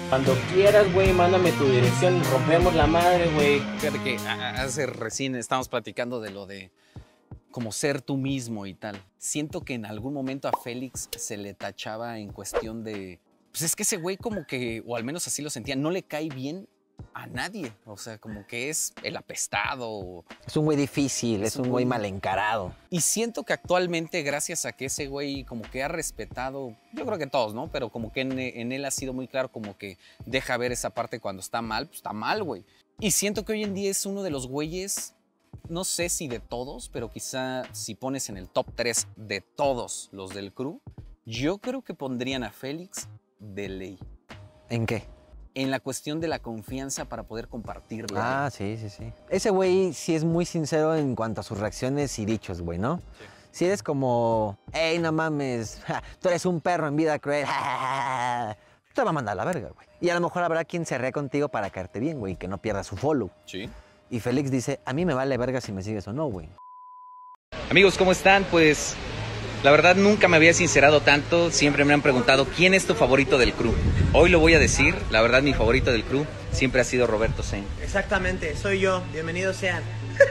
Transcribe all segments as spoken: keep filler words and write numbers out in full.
Cuando quieras, güey, mándame tu dirección, rompemos la madre, güey. Fíjate que hace recién estábamos platicando de lo de como ser tú mismo y tal. Siento que en algún momento a Félix se le tachaba en cuestión de... Pues es que ese güey como que, o al menos así lo sentía, no le cae bien a nadie. O sea, como que es el apestado. Es un güey difícil, es, es un güey mal encarado. Y siento que actualmente, gracias a que ese güey como que ha respetado, yo creo que todos, ¿no? Pero como que en, en él ha sido muy claro como que deja ver esa parte cuando está mal, pues está mal, güey. Y siento que hoy en día es uno de los güeyes, no sé si de todos, pero quizá si pones en el top tres de todos los del crew, yo creo que pondrían a Félix de ley. ¿En qué? En la cuestión de la confianza para poder compartirla. Ah, sí, sí, sí. Ese güey sí es muy sincero en cuanto a sus reacciones y dichos, güey, ¿no? Sí. Si eres como, hey, no mames, ja, tú eres un perro en vida cruel, ja, ja, ja, te va a mandar a la verga, güey. Y a lo mejor habrá quien se ría contigo para caerte bien, güey, que no pierda su follow. Sí. Y Félix dice, a mí me vale verga si me sigues o no, güey. Amigos, ¿cómo están? Pues la verdad nunca me había sincerado tanto, siempre me han preguntado quién es tu favorito del crew. Hoy lo voy a decir, la verdad mi favorito del crew siempre ha sido Roberto Zen. Exactamente, soy yo, bienvenidos sean.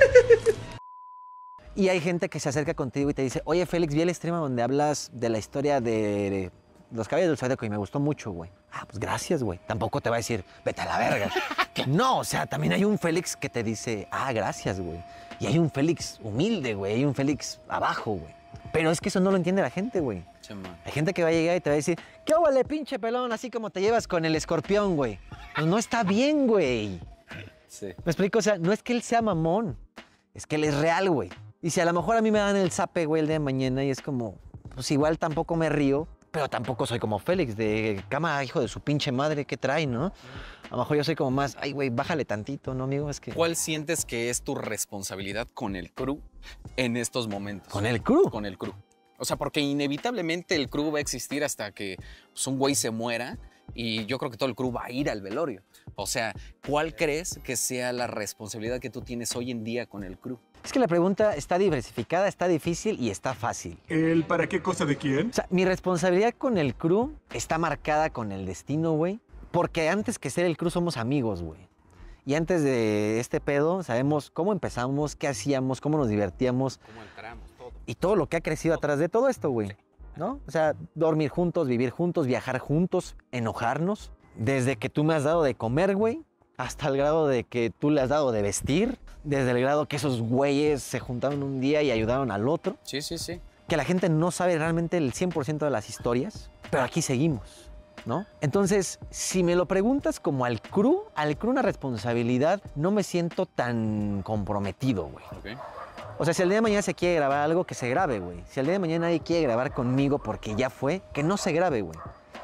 Y hay gente que se acerca contigo y te dice, oye Félix, vi el stream donde hablas de la historia de los caballos del Zodiaco y me gustó mucho, güey. Ah, pues gracias, güey. Tampoco te va a decir, vete a la verga. No, o sea, también hay un Félix que te dice, ah, gracias, güey. Y hay un Félix humilde, güey, hay un Félix abajo, güey. Pero es que eso no lo entiende la gente, güey. Sí, hay gente que va a llegar y te va a decir, ¿qué huele, pinche pelón? Así como te llevas con el escorpión, güey. Pues no está bien, güey. Sí. ¿Me explico? O sea, no es que él sea mamón, es que él es real, güey. Y si a lo mejor a mí me dan el zape, güey, el día de mañana y es como, pues igual tampoco me río, pero tampoco soy como Félix, de cama, hijo de su pinche madre, ¿qué trae, no? A lo mejor yo soy como más, ay, güey, bájale tantito, ¿no, amigo? Es que... ¿Cuál sientes que es tu responsabilidad con el crew en estos momentos? ¿Con el crew? Con el crew. O sea, porque inevitablemente el crew va a existir hasta que pues, un güey se muera y yo creo que todo el crew va a ir al velorio. O sea, ¿cuál crees que sea la responsabilidad que tú tienes hoy en día con el crew? Es que la pregunta está diversificada, está difícil y está fácil. ¿El para qué cosa de quién? O sea, mi responsabilidad con el crew está marcada con el destino, güey. Porque antes que ser el crew somos amigos, güey. Y antes de este pedo sabemos cómo empezamos, qué hacíamos, cómo nos divertíamos. Cómo entramos, todo. Y todo lo que ha crecido todo. Atrás de todo esto, güey. ¿No? O sea, dormir juntos, vivir juntos, viajar juntos, enojarnos. Desde que tú me has dado de comer, güey, hasta el grado de que tú le has dado de vestir. Desde el grado que esos güeyes se juntaron un día y ayudaron al otro. Sí, sí, sí. Que la gente no sabe realmente el cien por ciento de las historias, pero aquí seguimos, ¿no? Entonces, si me lo preguntas como al crew, al crew una responsabilidad, no me siento tan comprometido, güey. Okay. O sea, si el día de mañana se quiere grabar algo, que se grabe, güey. Si el día de mañana nadie quiere grabar conmigo porque ya fue, que no se grabe, güey.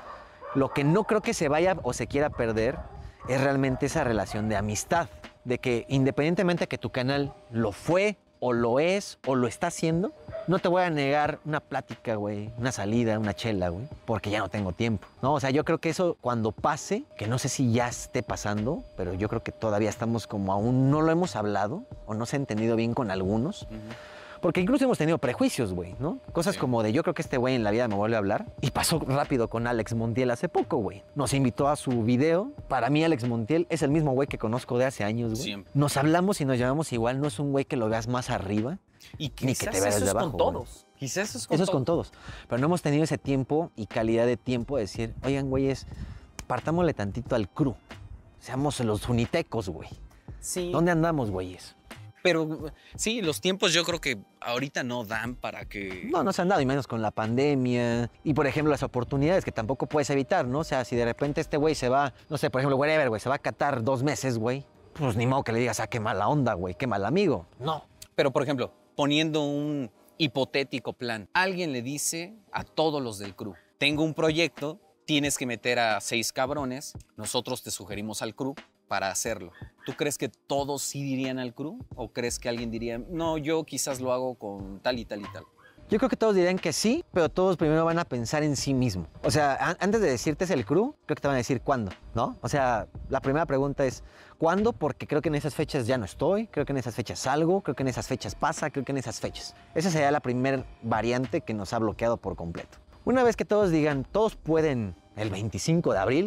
Lo que no creo que se vaya o se quiera perder es realmente esa relación de amistad. De que independientemente que tu canal lo fue, o lo es, o lo está haciendo, no te voy a negar una plática, güey, una salida, una chela, güey, porque ya no tengo tiempo, ¿no? O sea, yo creo que eso cuando pase, que no sé si ya esté pasando, pero yo creo que todavía estamos como aún no lo hemos hablado, o no se ha entendido bien con algunos, uh-huh. Porque incluso hemos tenido prejuicios, güey, ¿no? Cosas sí. Como de, yo creo que este güey en la vida me vuelve a hablar. Y pasó rápido con Alex Montiel hace poco, güey. Nos invitó a su video. Para mí, Alex Montiel es el mismo güey que conozco de hace años, güey. Siempre. Nos hablamos y nos llamamos igual. No es un güey que lo veas más arriba. Y ni que te veas desde abajo. Con todos. Güey. Quizás eso es con eso todos. es con todos. Pero no hemos tenido ese tiempo y calidad de tiempo de decir, oigan, güeyes, partámosle tantito al crew. Seamos los unitecos, güey. Sí. ¿Dónde andamos, güeyes? Pero sí, los tiempos yo creo que ahorita no dan para que... No, no se han dado, y menos con la pandemia. Y, por ejemplo, las oportunidades que tampoco puedes evitar, ¿no? O sea, si de repente este güey se va, no sé, por ejemplo, whatever, güey, se va a Qatar dos meses, güey, pues ni modo que le digas, ah, qué mala onda, güey, qué mal amigo. No. Pero, por ejemplo, poniendo un hipotético plan, alguien le dice a todos los del crew, tengo un proyecto, tienes que meter a seis cabrones, nosotros te sugerimos al crew para hacerlo. ¿Tú crees que todos sí dirían al crew? ¿O crees que alguien diría, no, yo quizás lo hago con tal y tal y tal? Yo creo que todos dirían que sí, pero todos primero van a pensar en sí mismo. O sea, antes de decirte es el crew, creo que te van a decir cuándo, ¿no? O sea, la primera pregunta es, ¿cuándo? Porque creo que en esas fechas ya no estoy, creo que en esas fechas salgo, creo que en esas fechas pasa, creo que en esas fechas. Esa sería la primera variante que nos ha bloqueado por completo. Una vez que todos digan, todos pueden el veinticinco de abril,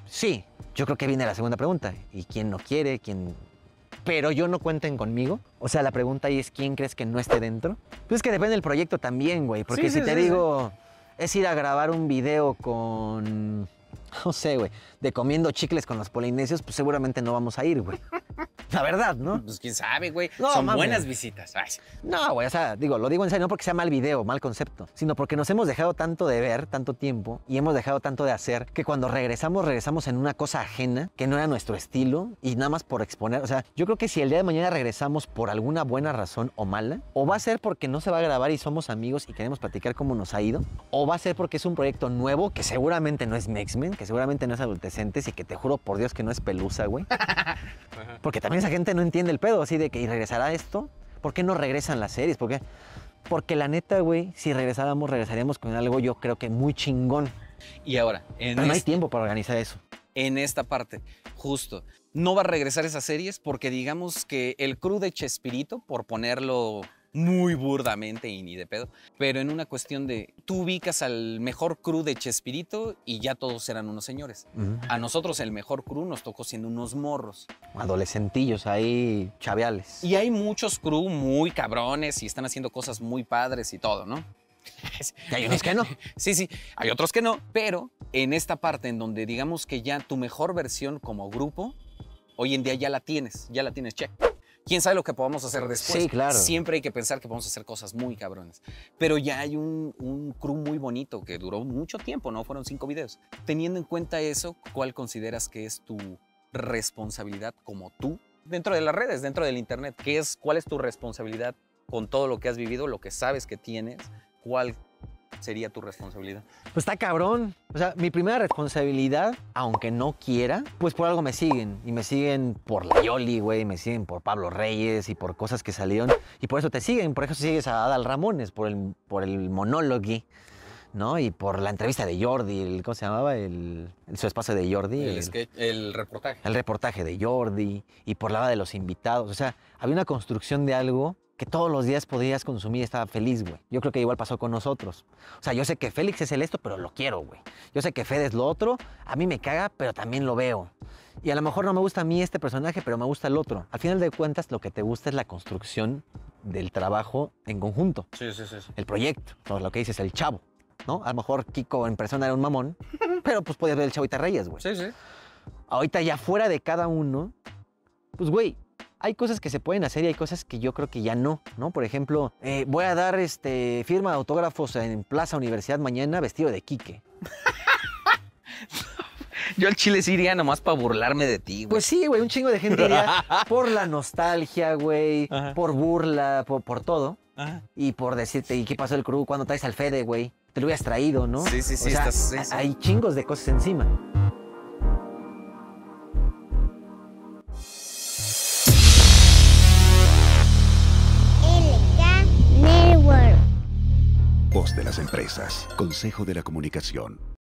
sí, yo creo que viene la segunda pregunta. ¿Y quién no quiere? ¿Quién...? Pero yo no cuenten conmigo. O sea, la pregunta ahí es ¿quién crees que no esté dentro? Pues es que depende del proyecto también, güey. Porque Sí, si sí, te sí, digo, es ir a grabar un video con... No sé, güey, de comiendo chicles con los polinesios, pues seguramente no vamos a ir, güey. La verdad, ¿no? Pues quién sabe, güey. No, Son mames. buenas visitas. Ay, No, güey, o sea, digo, lo digo en serio, no porque sea mal video, mal concepto, sino porque nos hemos dejado tanto de ver, tanto tiempo, y hemos dejado tanto de hacer, que cuando regresamos, regresamos en una cosa ajena, que no era nuestro estilo, y nada más por exponer. O sea, yo creo que si el día de mañana regresamos por alguna buena razón o mala, o va a ser porque no se va a grabar y somos amigos y queremos platicar cómo nos ha ido, o va a ser porque es un proyecto nuevo, que seguramente no es X-Men, que seguramente no es Adolescentes, y que te juro por Dios que no es Pelusa, güey. Porque también esa gente no entiende el pedo, así de que ¿y regresará esto? ¿Por qué no regresan las series? ¿Por qué? Porque la neta, güey, si regresáramos, regresaríamos con algo yo creo que muy chingón. Y ahora, en, Pero no hay este- tiempo para organizar eso. en esta parte, justo, no va a regresar esas series porque digamos que el crew de Chespirito, por ponerlo muy burdamente y ni de pedo, pero en una cuestión de tú ubicas al mejor crew de Chespirito y ya todos eran unos señores. Ujú. A nosotros el mejor crew nos tocó siendo unos morros. Adolescentillos ahí, chaveales. Y hay muchos crew muy cabrones y están haciendo cosas muy padres y todo, ¿no? Y hay unos que no. Sí, sí, hay otros que no, pero en esta parte en donde digamos que ya tu mejor versión como grupo, hoy en día ya la tienes, ya la tienes, check. ¿Quién sabe lo que podamos hacer después? Sí, claro. Siempre hay que pensar que podemos hacer cosas muy cabrones. Pero ya hay un, un crew muy bonito que duró mucho tiempo, ¿no? Fueron cinco videos. Teniendo en cuenta eso, ¿cuál consideras que es tu responsabilidad como tú dentro de las redes, dentro del internet? ¿Qué es, ¿Cuál es tu responsabilidad con todo lo que has vivido, lo que sabes que tienes? ¿Cuál sería tu responsabilidad? Pues está cabrón. O sea, mi primera responsabilidad, aunque no quiera, pues por algo me siguen. Y me siguen por la Yoli, güey, me siguen por Pablo Reyes y por cosas que salieron. Y por eso te siguen. Por eso sigues a Adal Ramones, por el, por el monólogo, ¿no? Y por la entrevista de Jordi, el, ¿cómo se llamaba? El, el- su espacio de Jordi. El, sketch- el reportaje. el reportaje de Jordi y por la hora de los invitados. O sea, había una construcción de algo que todos los días podías consumir y estaba feliz, güey. Yo creo que igual pasó con nosotros. O sea, yo sé que Félix es el esto, pero lo quiero, güey. Yo sé que Fede es lo otro, a mí me caga, pero también lo veo. Y a lo mejor no me gusta a mí este personaje, pero me gusta el otro. Al final de cuentas, lo que te gusta es la construcción del trabajo en conjunto, Sí, sí, sí. sí. el proyecto, todo lo que dices, el chavo, ¿no? A lo mejor Kiko en persona era un mamón, pero pues podías ver el Chavo y te reías, güey. Sí, sí. Ahorita ya fuera de cada uno, pues güey, hay cosas que se pueden hacer y hay cosas que yo creo que ya no, ¿no? Por ejemplo, eh, voy a dar este, firma de autógrafos en Plaza Universidad mañana vestido de Quique. Yo al chile sí iría nomás para burlarme de ti, güey. Pues sí, güey, un chingo de gente iría por la nostalgia, güey, Ajá. por burla, por, por todo. Ajá. Y por decirte, ¿y qué pasó el crew? ¿Cuándo traes al Fede, güey? Te lo hubieras traído, ¿no? Sí, sí, sí, O sea, estás- sí, sí. hay chingos de cosas encima. L K Network. Voz de las empresas. Consejo de la Comunicación.